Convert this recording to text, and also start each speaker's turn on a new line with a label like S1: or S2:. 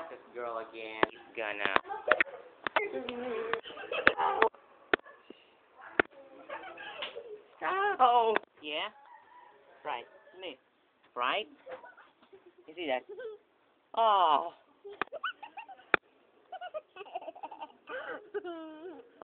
S1: this girl again. He's gonna. Oh, yeah. Right. Me. Right. You see that? Oh.